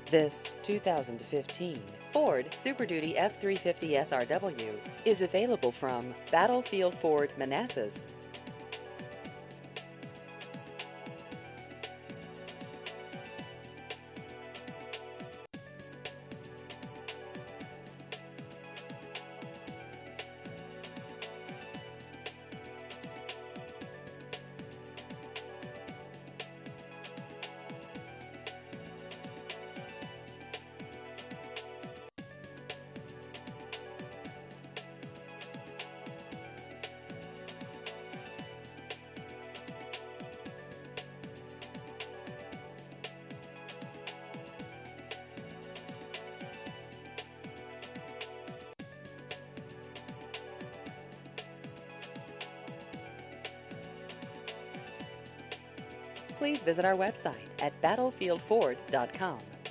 This 2015 Ford Super Duty F350 SRW is available from Battlefield Ford Manassas. Please visit our website at battlefieldford.com.